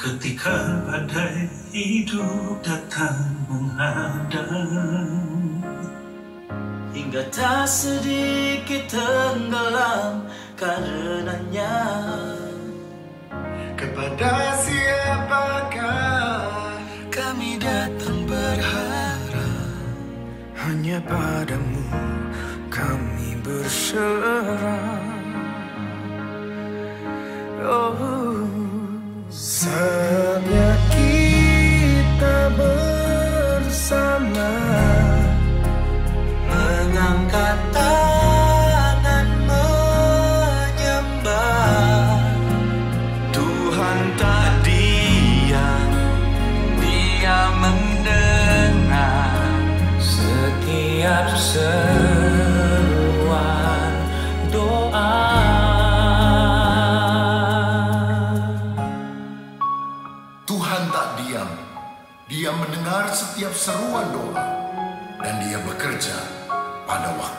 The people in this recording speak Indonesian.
Ketika badai hidup datang menghadang, hingga tak sedikit tenggelam karenanya. Kepada siapakah kami datang berharap? hanya padamu kami berserah. Oh, saatnya kita bersama mengangkat tangan menyembah. Tuhan tak diam, Dia mendengar setiap seruan doa. Tuhan tak diam, Dia mendengar setiap seruan doa, dan Dia bekerja pada waktu